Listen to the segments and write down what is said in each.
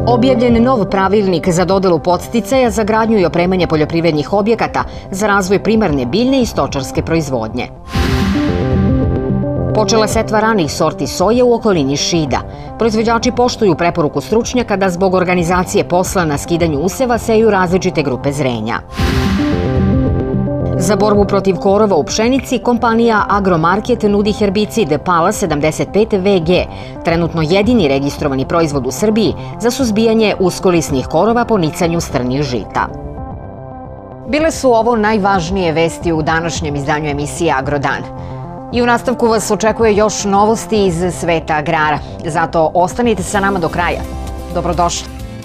Objavljen nov pravilnik za dodelu podsticaja za gradnju i opremanje poljoprivrednih objekata za razvoj primarne biljne i stočarske proizvodnje. Počela setva ranih sorti soje u okolini Šida. Proizvođači poštuju preporuku stručnjaka da zbog organizacije posla na skidanju useva seju različite grupe zrenja. Za borbu protiv korova u pšenici, kompanija Agromarket nudi herbicid Pala 75 VG, trenutno jedini registrovani proizvod u Srbiji za suzbijanje uskolisnih korova po nicanju strnih žita. Bile su ovo najvažnije vesti u današnjem izdanju emisije Agrodan. I u nastavku vas očekuje još novosti iz sveta agrara. Zato ostanite sa nama do kraja. Dobrodošli.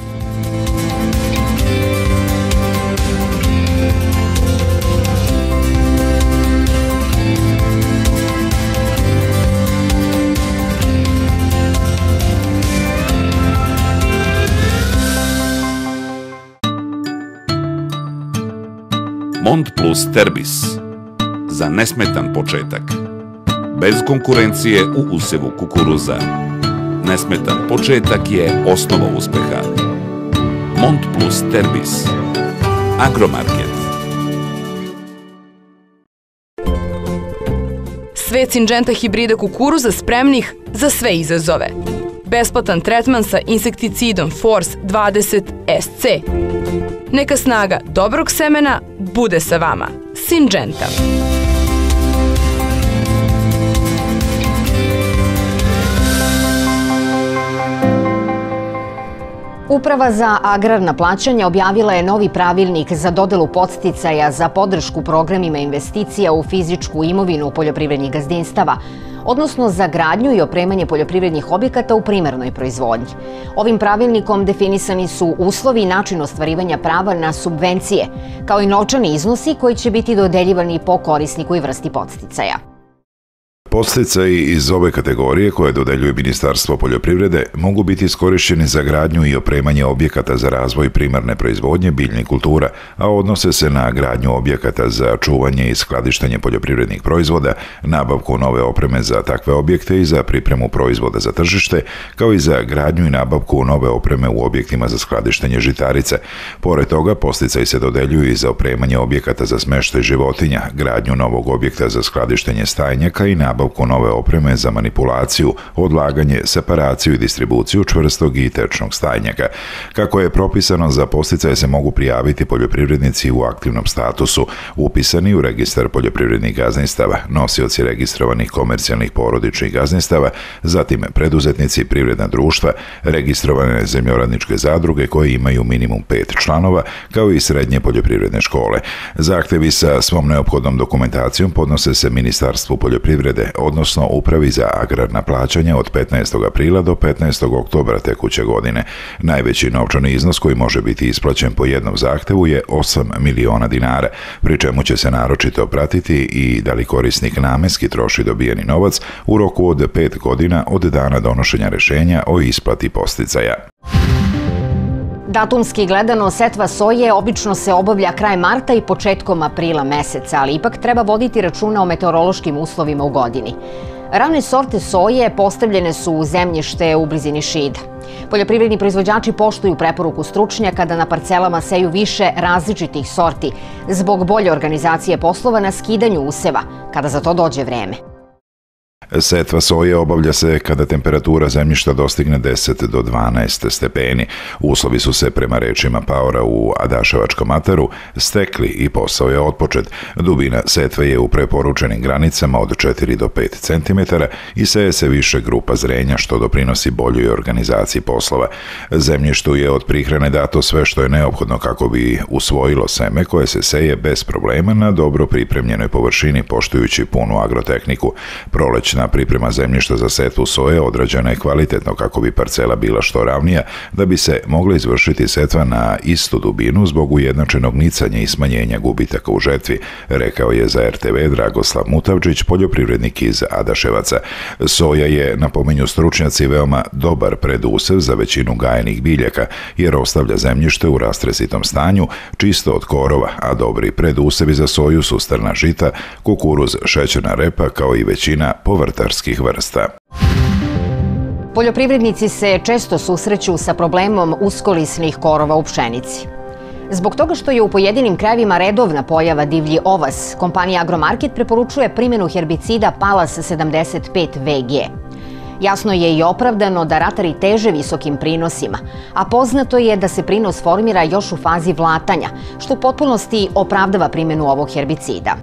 Mont Plus Terbis. Za nesmetan početak. Bez konkurencije u usevu kukuruza. Nesmetan početak je osnova uspeha. Mont Plus Terbis. Agromarket. Svet Syngenta hibrida kukuruza spremnih za sve izazove. Besplatan tretman sa insekticidom Force 20 SC. Neka snaga dobrog semena bude sa vama. Syngenta. Uprava za agrarna plaćanja objavila je novi pravilnik za dodelu podsticaja za podršku programima investicija u fizičku imovinu poljoprivrednih gazdinstava, odnosno za gradnju i opremanje poljoprivrednih objekata u primarnoj proizvodnji. Ovim pravilnikom definisani su uslovi i način ostvarivanja prava na subvencije, kao i novčani iznosi koji će biti dodeljivani po korisniku i vrsti podsticaja. Podsticaji iz ove kategorije koje dodeljuje Ministarstvo poljoprivrede mogu biti iskorišćeni za gradnju i opremanje objekata za razvoj primarne proizvodnje biljnih kultura, a odnose se na gradnju objekata za čuvanje i skladištenje poljoprivrednih proizvoda, nabavku nove opreme za takve objekte i za pripremu proizvoda za tržište, kao i za gradnju i nabavku nove opreme u objektima za skladištenje žitarice. Pored toga, podsticaji se dodeljuju i za opremanje objekata za smeštaj životinja, gradnju novog objekta za skladištenje stajnjaka i nabavku nove opreme za manipulaciju, odlaganje, separaciju i distribuciju čvrstog i tečnog stajnjaka. Kako je propisano, za podsticaje se mogu prijaviti poljoprivrednici u aktivnom statusu, upisani u registar poljoprivrednih gazdinstava, nosioci registrovanih komercijalnih porodičnih gazdinstava, zatim preduzetnici, privredna društva, registrovane zemljoradničke zadruge koje imaju minimum 5 članova, kao i srednje poljoprivredne škole. Zahtevi sa svom neophodnom dokumentacijom podnose se Ministarstvu poljoprivrede, odnosno Upravi za agrarna plaćanja od 15. aprila do 15. oktobra tekuće godine. Najveći novčani iznos koji može biti isplaćen po jednom zahtevu je 8 miliona dinara, pri čemu će se naročito pratiti i da li korisnik namenski troši dobijeni novac u roku od 5 godina od dana donošenja rešenja o isplati podsticaja. Datumski gledano, setva soje obično se obavlja kraj marta i početkom aprila meseca, ali ipak treba voditi računa o meteorološkim uslovima u godini. Rane sorte soje postavljene su u zemljište u blizini Šida. Poljoprivredni proizvođači poštuju preporuku stručnjaka da na parcelama seju više različitih sorti zbog bolje organizacije poslova na skidanju useva, kada za to dođe vreme. Setva soje obavlja se kada temperatura zemljišta dostigne 10 do 12 stepeni. Uslovi su se, prema rečima paora u Adaševačkom ataru, stekli i posao je otpočet. Dubina setve je u preporučenim granicama od 4 do 5 cm i seje se više grupa zrenja, što doprinosi boljoj organizaciji poslova. Zemljištu je od prihrane dato sve što je neophodno kako bi usvojilo seme koje se seje bez problema na dobro pripremljenoj površini, poštujući punu agrotehniku. Prolećna priprema zemljišta za setvu soje odrađena je kvalitetno kako bi parcela bila što ravnija, da bi se mogla izvršiti setva na istu dubinu zbog ujednačenog nicanja i smanjenja gubitaka u žetvi, rekao je za RTV Dragoslav Mutavčić, poljoprivrednik iz Adaševaca. Soja je, napominju stručnjaci, veoma dobar predusev za većinu gajenih biljaka, jer ostavlja zemljište u rastresitom stanju, čisto od korova, a dobri predusevi za soju su strna žita, kukuruz, šećerna repa, kao i većina povrtarskih vrsta. Poljoprivrednici se često susreću sa problemom uskolisnih korova u pšenici. Zbog toga što je u pojedinim krajevima redovna pojava divlji ovas, kompanija Agromarket preporučuje primjenu herbicida Palas 75 VG. Jasno je i opravdano da ratari teže visokim prinosima, a poznato je da se prinos formira još u fazi vlatanja, što u potpunosti opravdava primjenu ovog herbicida.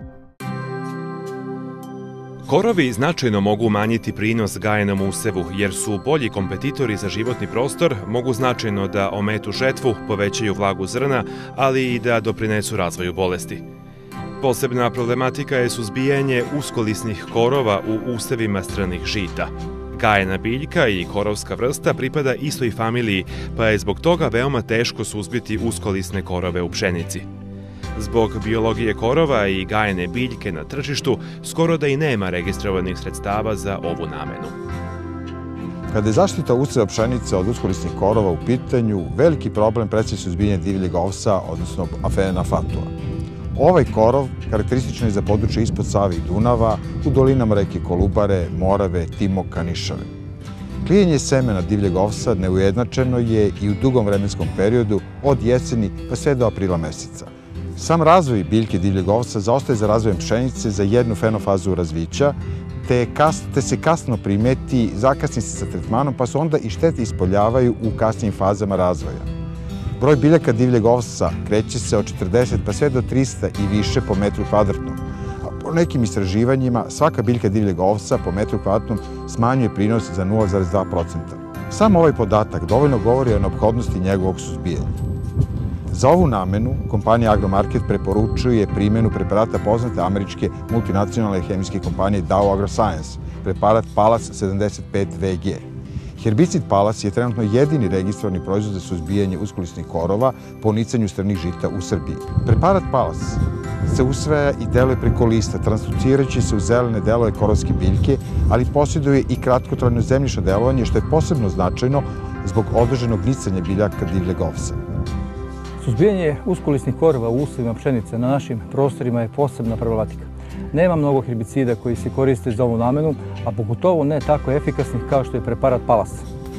Korovi značajno mogu umanjiti prinos gajenom usevu, jer su bolji kompetitori za životni prostor, mogu značajno da ometu žetvu, povećaju vlagu zrna, ali i da doprinesu razvoju bolesti. Posebna problematika je suzbijanje uskolisnih korova u usevima strnih žita. Gajena biljka i korovska vrsta pripada istoj familiji, pa je zbog toga veoma teško suzbiti uskolisne korove u pšenici. Zbog biologije korova i gajene biljke na tržištu, skoro da i nema registrovanih sredstava za ovu namenu. Kada je zaštita useva pšenice od uskolisnih korova u pitanju, veliki problem predstavlja suzbijanje divljeg ovsa, odnosno Aphena fatua. Ovaj korov karakterističan je za područje ispod Save i Dunava, u dolinama reke Kolubare, Morave, Timoka, Nišave. Klijenje semena divljeg ovsa neujednačeno je i u dugom vremenskom periodu od jeseni pa sve do aprila meseca. Sam razvoj biljke divljeg ovsa zaostaje za razvojem pšenice za jednu fenofazu razvića, te se kasno primeti, zakasni se sa tretmanom, pa se onda i štete ispoljavaju u kasnijim fazama razvoja. Broj biljaka divljeg ovsa kreće se od 40 pa sve do 300 i više po metru kvadratnom. A po nekim istraživanjima svaka biljka divljeg ovsa po metru kvadratnom smanjuje prinos za 0,2%. Sam ovaj podatak dovoljno govori o neophodnosti njegovog suzbijanja. Za ovu namenu kompanija Agromarket preporučuje primjenu preparata poznate američke multinacionalne hemijske kompanije Dow AgroScience, preparat Palas 75 VG. Herbicid Palas je trenutno jedini registrovani proizvod za suzbijanje uskolisnih korova po nicanju strnih žita u Srbiji. Preparat Palas se usvaja i deluje preko lista, translucirajući se u zelene delove korovske biljke, ali posjeduje i kratkotrajno zemljišno delovanje, što je posebno značajno zbog odloženog nicanja biljaka divljeg ovsa. Suzbijanje uskolisnih korova u usevima pšenice na našim prostorima je posebna problematika. Nema mnogo herbicida koji se koriste za ovu namenu, a pogotovo ne tako efikasnih kao što je preparat Palas.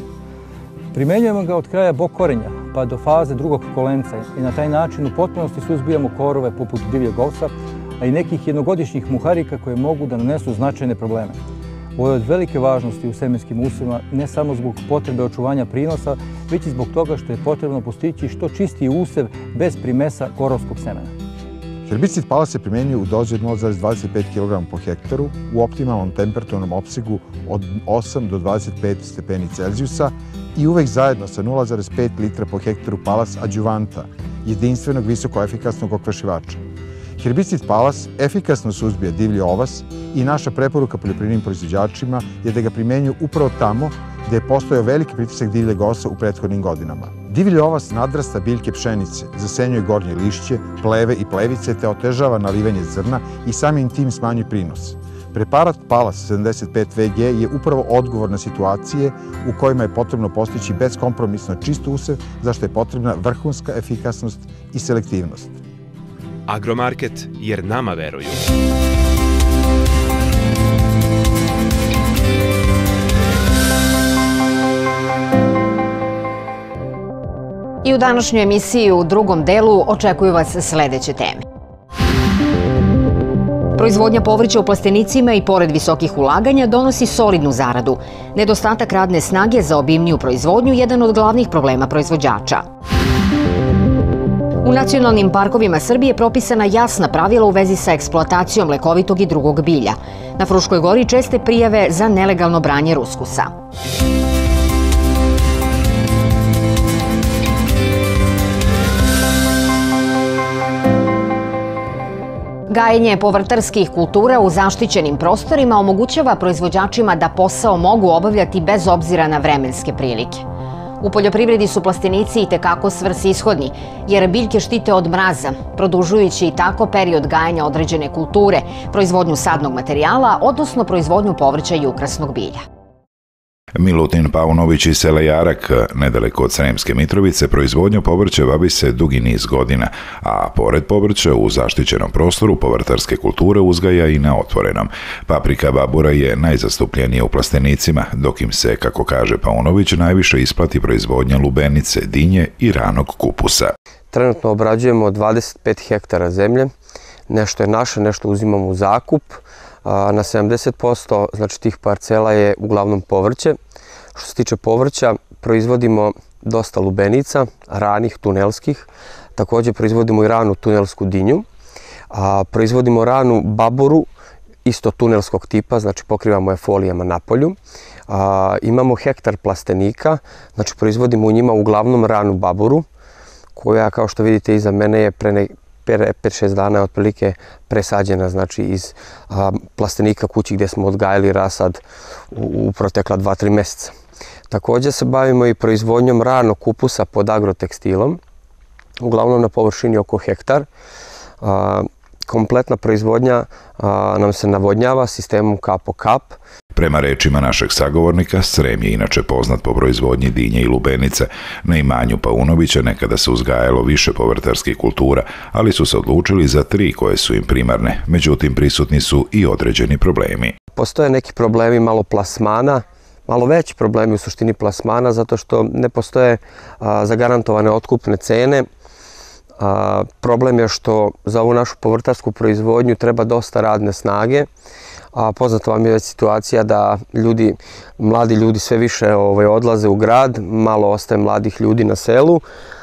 Primenjujemo ga od kraja bok korenja pa do faze drugog kolenca i na taj način u potpunosti suzbijamo korove poput divljeg ovsa, a i nekih jednogodišnjih muharika koje mogu da nanesu značajne probleme. Ovo je od velike važnosti u semenskim usevima ne samo zbog potrebe očuvanja prinosa, već i zbog toga što je potrebno postići što čistiji usev bez primesa korovskog semena. Herbicid Palas se primenjuje u dozi od 0,25 kg po hektaru u optimalnom temperaturnom opsegu od 8 do 25 stepeni Celzijusa i uvek zajedno sa 0,5 litra po hektaru Palas adjuvanta, jedinstvenog visokoefikasnog okvašivača. Herbicid Palas efikasno suzbija divlji ovas i naša preporuka poljoprivrednim proizvođačima je da ga primenjuju upravo tamo gde je postojao veliki pritisak divljeg ovsa u prethodnim godinama. Divlji ovas nadrasta biljke pšenice, zasenjuje gornje lišće, pleve i plevice te otežava nalivanje zrna i samim tim smanjuje prinos. Preparat Palas 75 VG je upravo odgovor na situacije u kojima je potrebno postići beskompromisno čist usev, za što je potrebna vrhunska efikasnost i selektivnost. Agromarket, jer nama veruju. I u današnjoj emisiji u drugom delu očekuju vas sledeće teme. Proizvodnja povrća u plastenicima i pored visokih ulaganja donosi solidnu zaradu. Nedostatak radne snage za obimniju proizvodnju je jedan od glavnih problema proizvođača. U nacionalnim parkovima Srbije propisana jasna pravila u vezi sa eksploatacijom lekovitog i drugog bilja. Na Fruškoj gori česte prijave za nelegalno branje ruskusa. Gajenje povrtarskih kultura u zaštićenim prostorima omogućava proizvođačima da posao mogu obavljati bez obzira na vremenske prilike. U poljoprivredi su plastenici i tekako svrsishodni, jer biljke štite od mraza, produžujući i tako period gajanja određene kulture, proizvodnju sadnog materijala, odnosno proizvodnju povrća i ukrasnog bilja. Milutin Paunović iz sela Jarak, nedaleko od Sremske Mitrovice, proizvodnju povrća bavi se dugi niz godina, a pored povrća u zaštićenom prostoru povrtarske kulture uzgaja i na otvorenom. Paprika babura je najzastupljenija u plastenicima, dok im se, kako kaže Paunović, najviše isplati proizvodnja lubenice, dinje i ranog kupusa. Trenutno obrađujemo 25 hektara zemlje, nešto je naše, nešto uzimamo u zakup. Na 70% znači tih parcela je uglavnom povrće. Što se tiče povrća, proizvodimo dosta lubenica, ranih, tunelskih. Također proizvodimo i ranu tunelsku dinju. Proizvodimo ranu baburu, isto tunelskog tipa, znači pokrivamo je folijama na polju. Imamo hektar plastenika, znači proizvodimo u njima uglavnom ranu baburu, koja, kao što vidite iza mene, je pre 5-6 dana je otprilike presađena, znači iz plastenika kući gdje smo odgajali rasad u protekla 2-3 mjeseca. Također se bavimo i proizvodnjom ranog kupusa pod agrotekstilom, uglavnom na površini oko hektar. Kompletna proizvodnja nam se navodnjava sistemom kap po kap. Prema rečima našeg sagovornika, Srem je inače poznat po proizvodnji dinje i lubenice. Na imanju Paunovića nekada se uzgajalo više povrtarskih kultura, ali su se odlučili za 3 koje su im primarne. Međutim, prisutni su i određeni problemi. Postoje neki problemi malo plasmana, malo veći problemi u suštini plasmana, zato što ne postoje zagarantovane otkupne cene. Problem je što za ovu našu povrtarsku proizvodnju treba dosta radne snage. Poznato vam je već situacija da mladi ljudi sve više odlaze u grad, malo ostaje mladih ljudi na selu.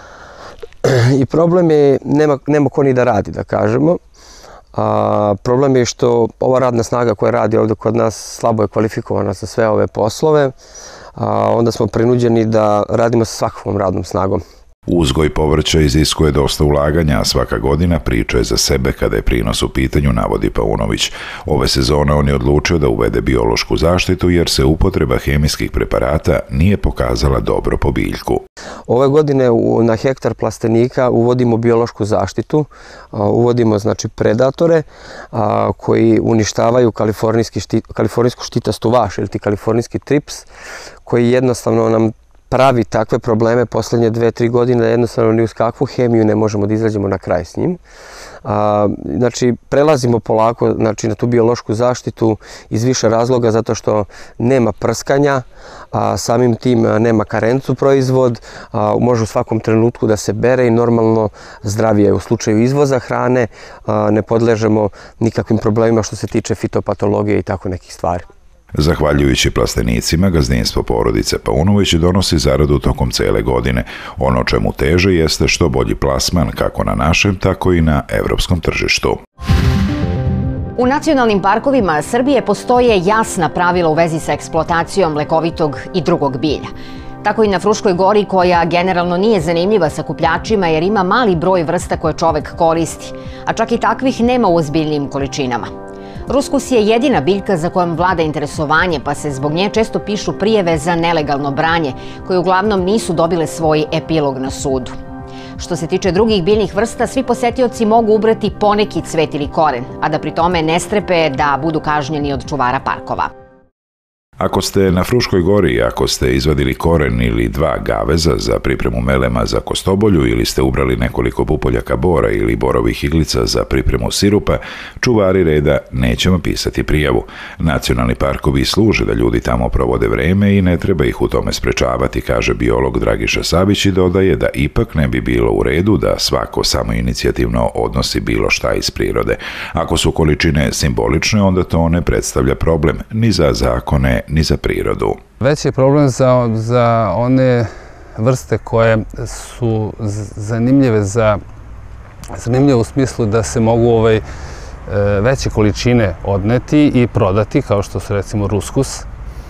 I problem je, nema ko ni da radi, da kažemo. Problem je što ova radna snaga koja radi ovdje kod nas slabo je kvalifikovana za sve ove poslove. Onda smo prinuđeni da radimo sa svakakvom radnom snagom. Uzgoj povrća iziskuje dosta ulaganja, a svaka godina priča je za sebe kada je prinos u pitanju, navodi Paunović. Ove sezone on je odlučio da uvede biološku zaštitu jer se upotreba hemijskih preparata nije pokazala dobro po biljku. Ove godine na hektar plastenika uvodimo biološku zaštitu, uvodimo znači predatore koji uništavaju kalifornijsku štitastu vaš ili ti kalifornijski trips, koji jednostavno nam pravi takve probleme posljednje 2-3 godine da jednostavno ni uz kakvu hemiju ne možemo da izađemo na kraj s njim. Znači, prelazimo polako na tu biološku zaštitu iz više razloga, zato što nema prskanja, samim tim nema karencu proizvod, može u svakom trenutku da se bere i normalno zdravije. U slučaju izvoza hrane ne podležemo nikakvim problemima što se tiče fitopatologije i tako nekih stvari. Zahvaljujući plastenicima, gazdinstvo porodice Paunović donosi zaradu tokom cele godine. Ono čemu teže jeste što bolji plasman kako na našem, tako i na evropskom tržištu. U nacionalnim parkovima Srbije postoje jasna pravila u vezi sa eksploatacijom lekovitog i drugog bilja. Tako i na Fruškoj gori, koja generalno nije zanimljiva sakupljačima jer ima mali broj vrsta koje čovek koristi, a čak i takvih nema u ozbiljnim količinama. Ruskus je jedina biljka za kojom vlada interesovanje, pa se zbog nje često pišu prijave za nelegalno branje, koje uglavnom nisu dobile svoj epilog na sudu. Što se tiče drugih biljnih vrsta, svi posetioci mogu ubrati poneki cvet ili koren, a da pri tome ne strepe da budu kažnjeni od čuvara parkova. Ako ste na Fruškoj gori, ako ste izvadili koren ili 2 gaveza za pripremu melema za kostobolju ili ste ubrali nekoliko pupoljaka bora ili borovih iglica za pripremu sirupa, čuvari reda neće vam pisati prijavu. Nacionalni parkovi služe da ljudi tamo provode vreme i ne treba ih u tome sprečavati, kaže biolog Dragiša Savić i dodaje da ipak ne bi bilo u redu da svako samoinicijativno odnosi bilo šta iz prirode. Ako su količine simbolične, onda to ne predstavlja problem ni za zakone, ni za prirodu. Veći je problem za one vrste koje su zanimljive u smislu da se mogu veće količine odneti i prodati, kao što su recimo ruskus.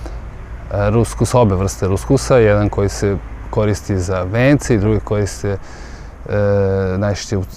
Obe vrste ruskusa, jedan koji se koristi za vence i drugi koji se najčešće u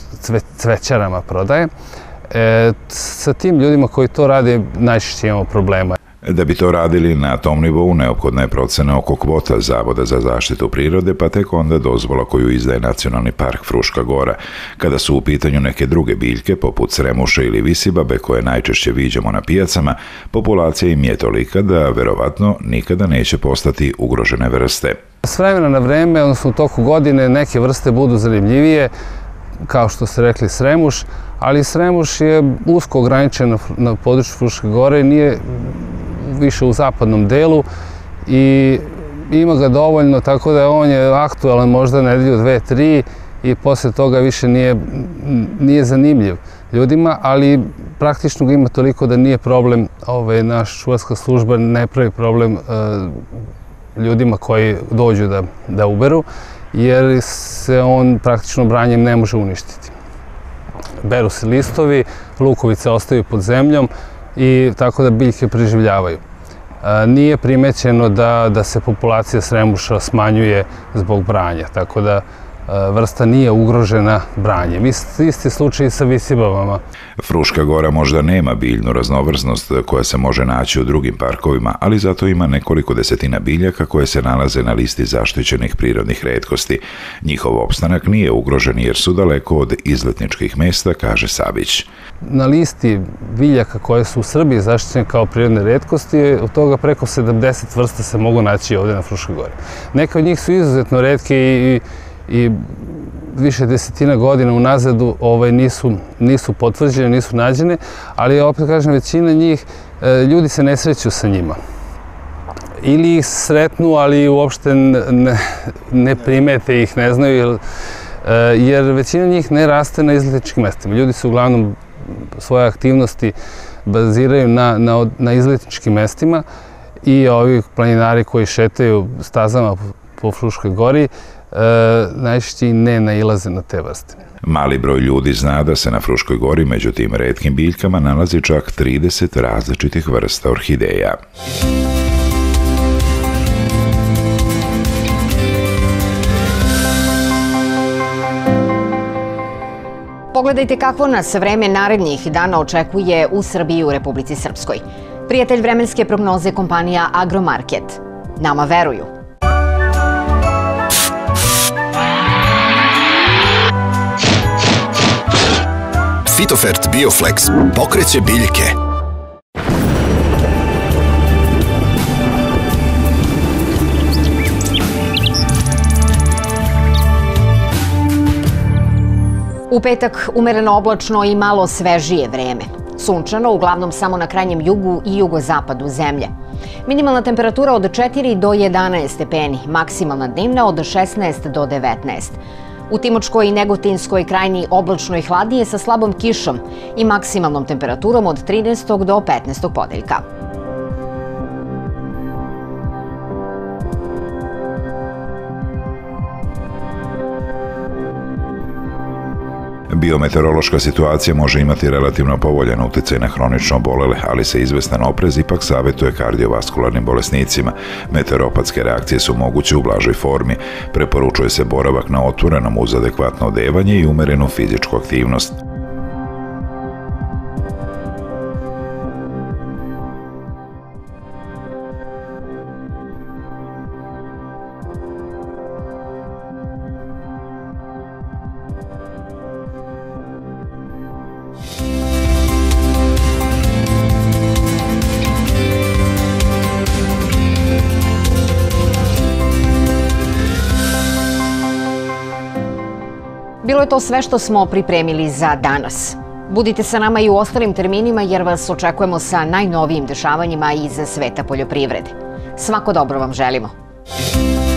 cvećarama prodaje. Sa tim ljudima koji to rade najčešće imamo problema. Da bi to radili na tom nivou, neophodna je procena oko kvota Zavoda za zaštitu prirode, pa tek onda dozvola koju izdaje Nacionalni park Fruška Gora. Kada su u pitanju neke druge biljke, poput sremuša ili visibabe, koje najčešće viđamo na pijacama, populacija im je tolika da, verovatno, nikada neće postati ugrožene vrste. S vremena na vreme, odnosno u toku godine, neke vrste budu zanimljivije, kao što ste rekli sremuš, ali sremuš je usko ograničen na području Fruške Gore i nije više u zapadnom delu i ima ga dovoljno, tako da on je aktualan možda nedelju, 2, 3 i posle toga više nije zanimljiv ljudima, ali praktično ga ima toliko da nije problem, naša čuvarska služba ne pravi problem ljudima koji dođu da uberu, jer se on praktično branjem ne može uništiti. Beru se listovi, lukovice ostaju pod zemljom i tako da biljke preživljavaju. Nije primećeno da se populacija sremuša smanjuje zbog branja, tako da vrsta nije ugrožena branjem. Isti slučaj i sa visibavama. Fruška Gora možda nema biljnu raznovrsnost koja se može naći u drugim parkovima, ali zato ima nekoliko desetina biljaka koje se nalaze na listi zaštićenih prirodnih retkosti. Njihov opstanak nije ugrožen jer su daleko od izletničkih mesta, kaže Savić. Na listi biljaka koje su u Srbiji zaštićene kao prirodne retkosti, od toga preko 70 vrsta se mogu naći ovdje na Fruškoj Gori. Neke od njih su izuzetno retke i više desetina godina unazadu nisu potvrđene, nisu nađene, ali opet kažem, većina njih, ljudi se ne sreću sa njima. Ili ih sretnu, ali uopšte ne primete ih, ne znaju, jer većina njih ne raste na izletničkim mestima. Ljudi se uglavnom svoje aktivnosti baziraju na izletničkim mestima i ovi planinari koji šetaju stazama po Fruškoj Gori najčešće i ne nailaze na te vrste. Mali broj ljudi zna da se na Fruškoj Gori među tim retkim biljkama nalazi čak 30 različitih vrsta orhideja. Pogledajte kakvo nas vreme narednih dana očekuje u Srbiji i u Republici Srpskoj. Prijatelj vremenske prognoze kompanija Agromarket. Nama veruju. Fitofert Bioflex pokreće biljke. U petak umereno oblačno i malo svežije vreme. Sunčano, uglavnom samo na krajnjem jugu i jugozapadu zemlje. Minimalna temperatura od 4 do 11 stepeni, maksimalna dnevna od 16 do 19. U Timočkoj i Negotinskoj krajini oblačno i hladnije sa slabom kišom i maksimalnom temperaturom od 13. do 15. ponedeljka. Biometeorološka situacija može imati relativno povoljan uticaj na hronično obolele, ali se izvestan oprez ipak savjetuje kardiovaskularnim bolesnicima. Meteoropatske reakcije su moguće u blažoj formi. Preporučuje se boravak na otvorenom uz adekvatno odevanje i umerenu fizičku aktivnost. Bilo je to sve što smo pripremili za danas. Budite sa nama i u ostalim terminima jer vas očekujemo sa najnovijim dešavanjima iz sveta poljoprivrede. Svako dobro vam želimo.